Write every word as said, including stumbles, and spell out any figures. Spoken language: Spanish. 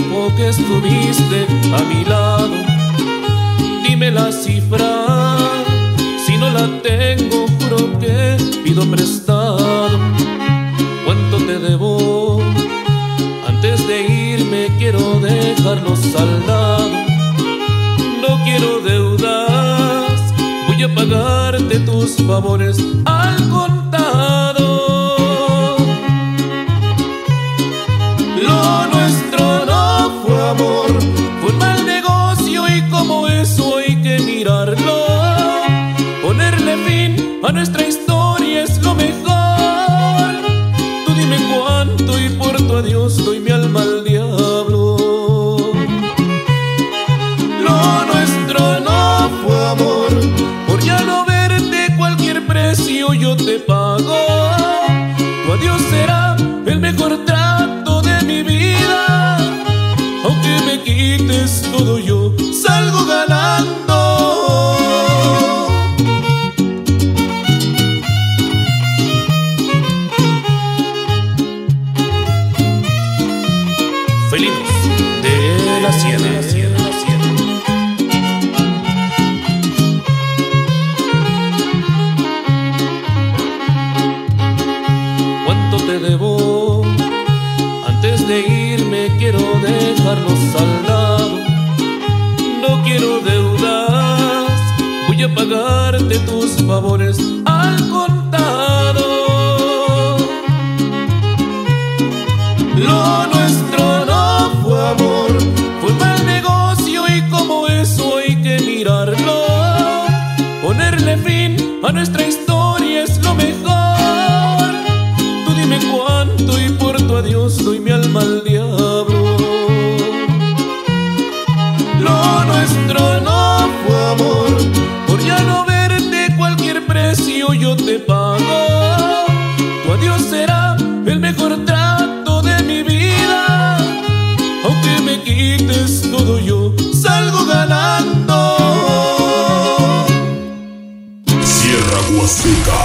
tiempo que estuviste a mi lado. Dime la cifra, si no la tengo juro que pido prestado. ¿Cuánto te debo? Antes de irme quiero dejarlo saldado. No quiero deudas, voy a pagarte tus favores al contado. Lo nuestro no fue amor, fue un mal negocio y como eso hay que mirarlo. Ponerle fin a nuestra historia es lo mejor. Tú dime cuánto y por tu adiós doy mi alma al diablo. Lo nuestro no fue amor, por ya no verte cualquier precio yo te pago. Tu adiós será el mejor trato de mi vida. Aunque me quites todo yo salgo ganando. Felinos de la Sierra, de la Sierra, de la Sierra. ¿Cuánto te debo? Antes de irme quiero dejarlo saldado. No quiero deudas, voy a pagarte tus favores al contado. Lo nuestro no fue amor, fue un mal negocio y como eso hay que mirarlo. Ponerle fin a nuestra historia es lo mejor. Tú dime cuánto y por tu adiós doy mi alma al diablo. Lo nuestro no fue amor, por ya no verte cualquier precio yo te pago. Tu adiós será el mejor trato de mi vida. Aunque me quites todo yo salgo ganando. Sierra Huasteca.